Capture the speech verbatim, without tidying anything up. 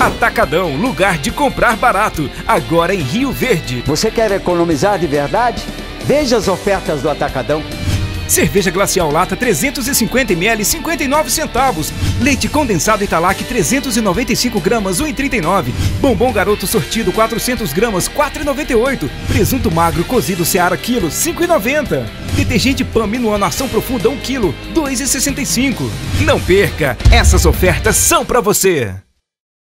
Atacadão, lugar de comprar barato, agora em Rio Verde. Você quer economizar de verdade? Veja as ofertas do Atacadão. Cerveja Glacial Lata trezentos e cinquenta mililitros, cinquenta e nove centavos. Leite condensado Italac trezentos e noventa e cinco gramas, um real e trinta e nove. Bombom Garoto sortido quatrocentos gramas, quatro reais e noventa e oito. Presunto magro cozido Seara quilo, cinco reais e noventa. Detergente Pan Minuano Ação Profunda um quilo, dois reais e sessenta e cinco. Não perca, essas ofertas são para você.